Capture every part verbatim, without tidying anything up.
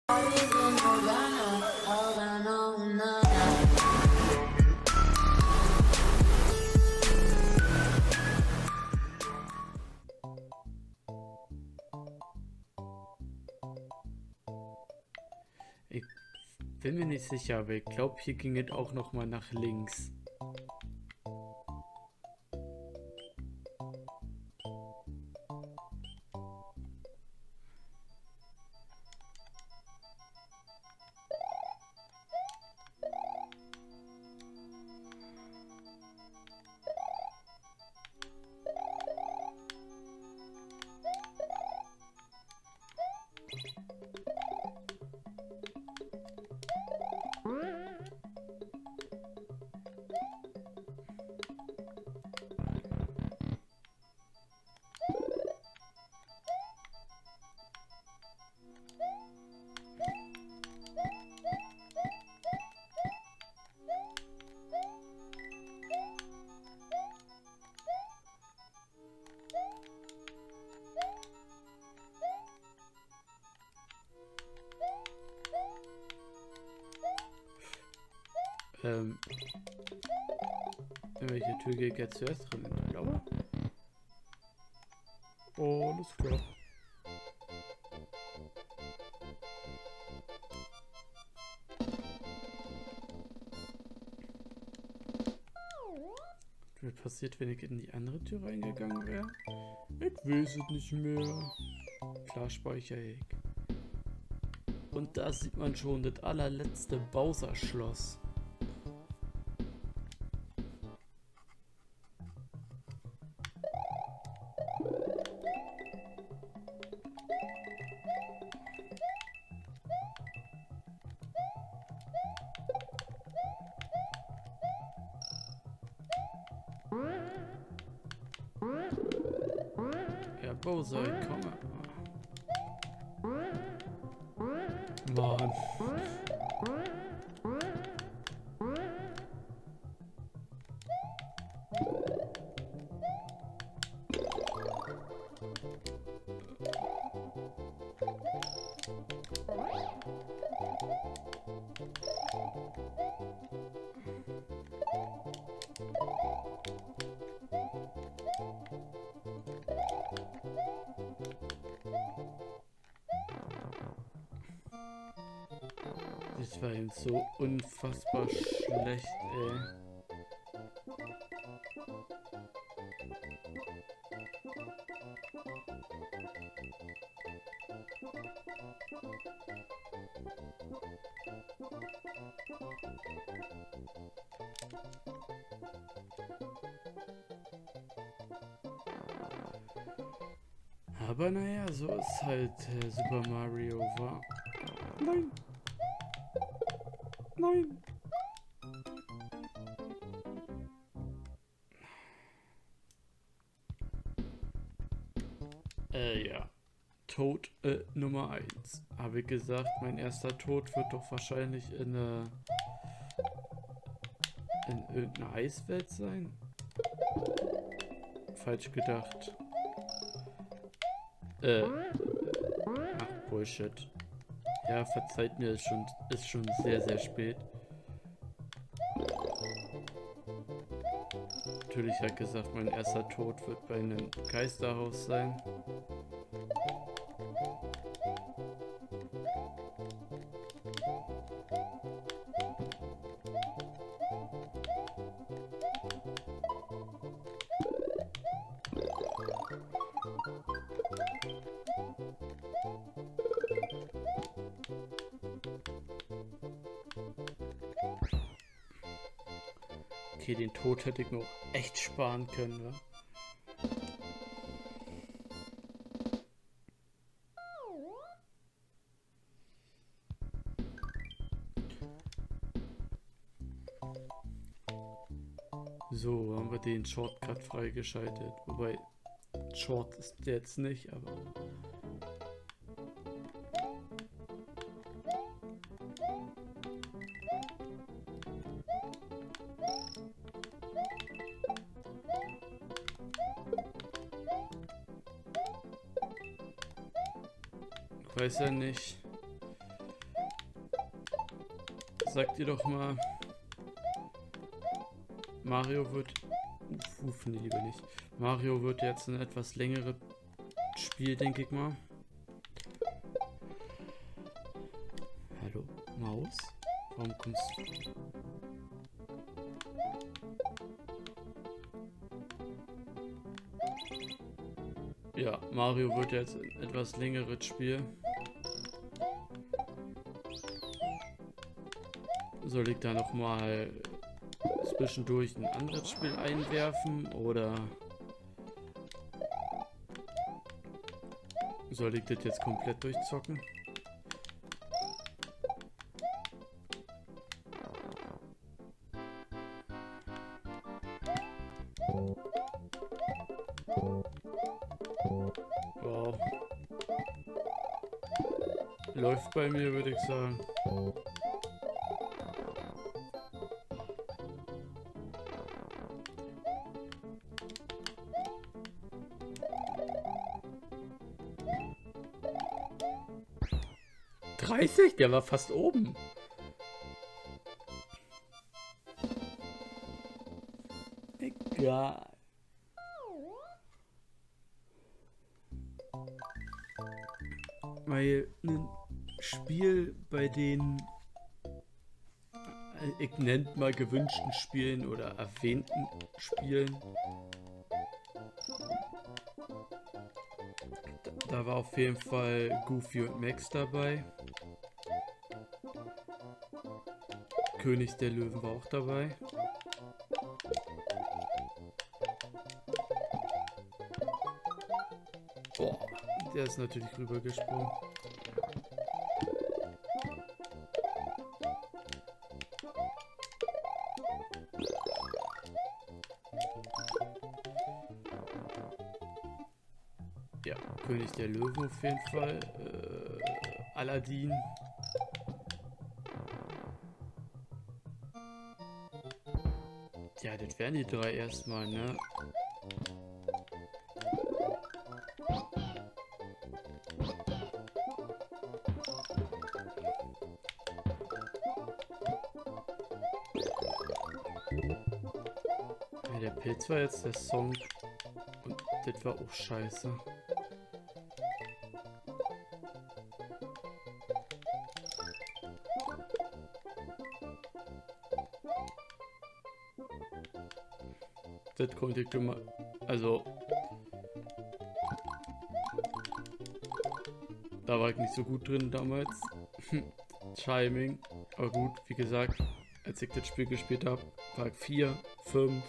Ich bin mir nicht sicher, aber ich glaube, hier ging es auch noch mal nach links. Ähm, in welche Tür geht jetzt zuerst drin? In die blaue? Oh, alles klar. Was wäre passiert, wenn ich in die andere Tür reingegangen wäre? Ich weiß es nicht mehr. Klar speichere ich. Und da sieht man schon das allerletzte Bowser-Schloss. Ja, Bowser, komm mal. Mann. Das war ihm so unfassbar schlecht, ey. Aber naja, so ist halt äh, Super Mario, war. Nein! Nein! Äh, ja. Tod äh, Nummer eins. Habe ich gesagt, mein erster Tod wird doch wahrscheinlich in eine in irgendeiner Eiswelt sein. Falsch gedacht. Äh. Ach, Bullshit. Ja, verzeiht mir, ist schon, ist schon sehr, sehr spät. Natürlich hat gesagt, mein erster Tod wird bei einem Geisterhaus sein. Okay, den Tod hätte ich mir auch echt sparen können, wa? So, haben wir den Shortcut freigeschaltet. Wobei, Short ist der jetzt nicht, aber... Ich weiß ja nicht. sagt ihr doch mal, Mario wird... Uff, nee, lieber nicht. Mario wird jetzt ein etwas längeres Spiel, denke ich mal. Hallo, Maus? Warum kommst du... Ja, Mario wird jetzt ein etwas längeres Spiel. Soll ich da noch mal zwischendurch ein anderes Spiel einwerfen oder soll ich das jetzt komplett durchzocken? Wow. Läuft bei mir, würde ich sagen. dreißig? Der war fast oben. Egal. Weil ein Spiel bei den, ich nennt mal gewünschten Spielen oder erwähnten Spielen, da, da war auf jeden Fall Goofy und Max dabei. König der Löwen war auch dabei. Boah, der ist natürlich rübergesprungen. Ja, König der Löwen auf jeden Fall. Äh, Aladdin. Ja, das wären die drei erstmal, ne? Ja, der Pilz war jetzt der Song und das war auch scheiße. Das konnte ich immer, also da war ich nicht so gut drin damals. Chiming, aber gut, wie gesagt, als ich das Spiel gespielt habe, war ich vier, fünf,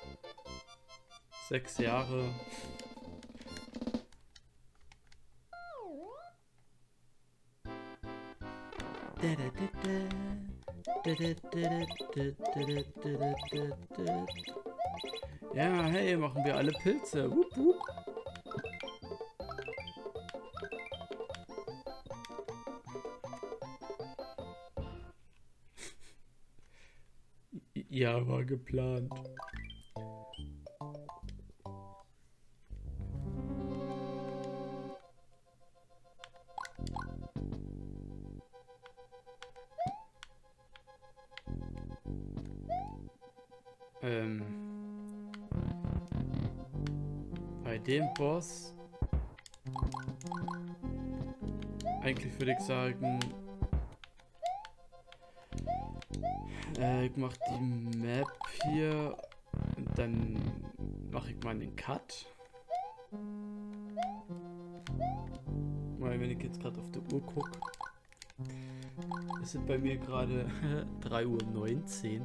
sechs Jahre. Ja, hey, machen wir alle Pilze. Wupp, wupp. Ja, war geplant. Ähm, bei dem Boss eigentlich würde ich sagen, äh, ich mache die Map hier und dann mache ich mal einen Cut. Weil wenn ich jetzt gerade auf die Uhr gucke, ist es bei mir gerade drei Uhr neunzehn.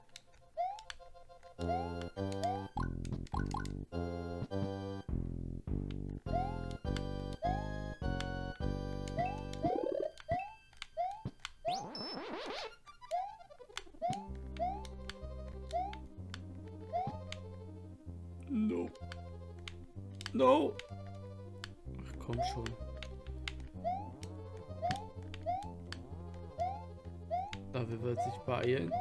No. No. Ach komm schon. Da wird sich beeilen.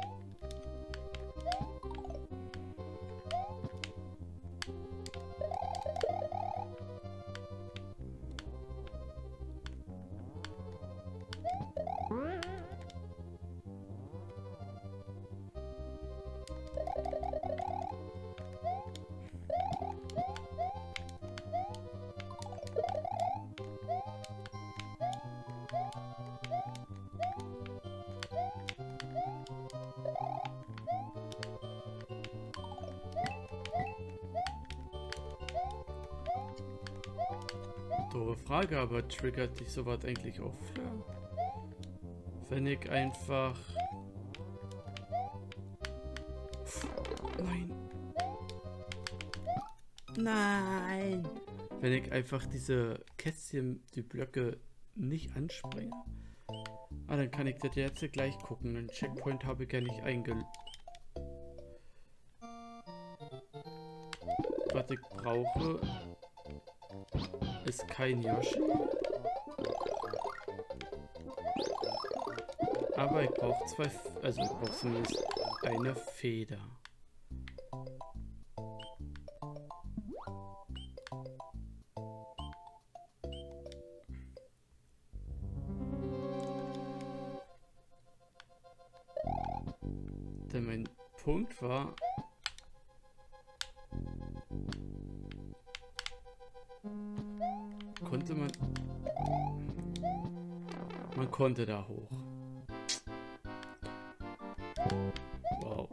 Doofe Frage, aber triggert dich sowas eigentlich auch für? Wenn ich einfach... Nein. Nein. Wenn ich einfach diese Kästchen, die Blöcke nicht anspringe. Ah, dann kann ich das jetzt gleich gucken. Den Checkpoint habe ich ja nicht eingelöst. Was ich brauche, ist kein Yoshi. Aber ich brauche zwei, also ich brauche zumindest eine Feder. Denn mein Punkt war, konnte man, man konnte da hoch. Wow.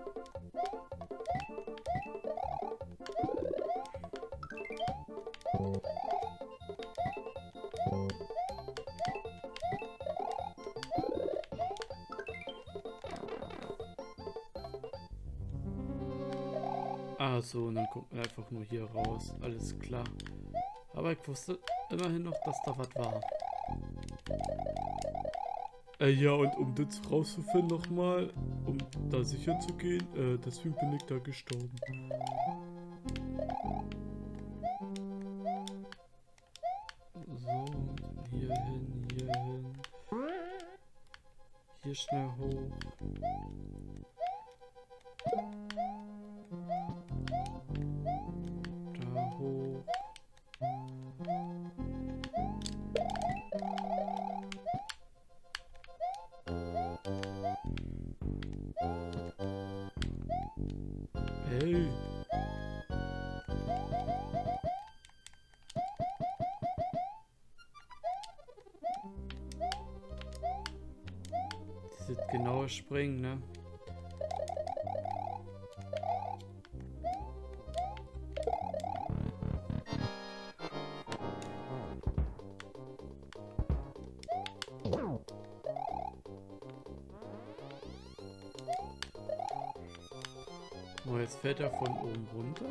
Ah so, und dann kommt man einfach nur hier raus. Alles klar. Aber ich wusste immerhin noch, dass da was war. Äh, ja, und um das rauszufinden nochmal, um da sicher zu gehen, äh, deswegen bin ich da gestorben. So, hier hin, hier hin. Hier schnell hoch. Da hoch. Hey. Dieses genaue Springen, ne? Oh, jetzt fällt er von oben runter.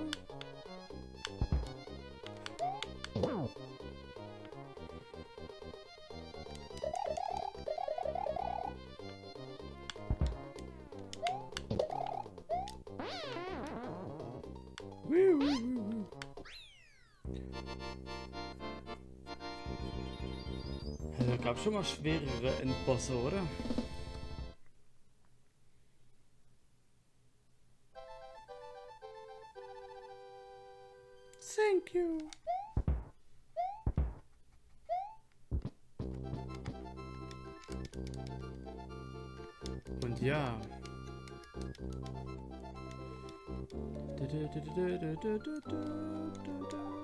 Da gab es schon mal schwerere Endbosse, oder? Thank you. Und ja. Du, du, du, du, du, du, du, du, du.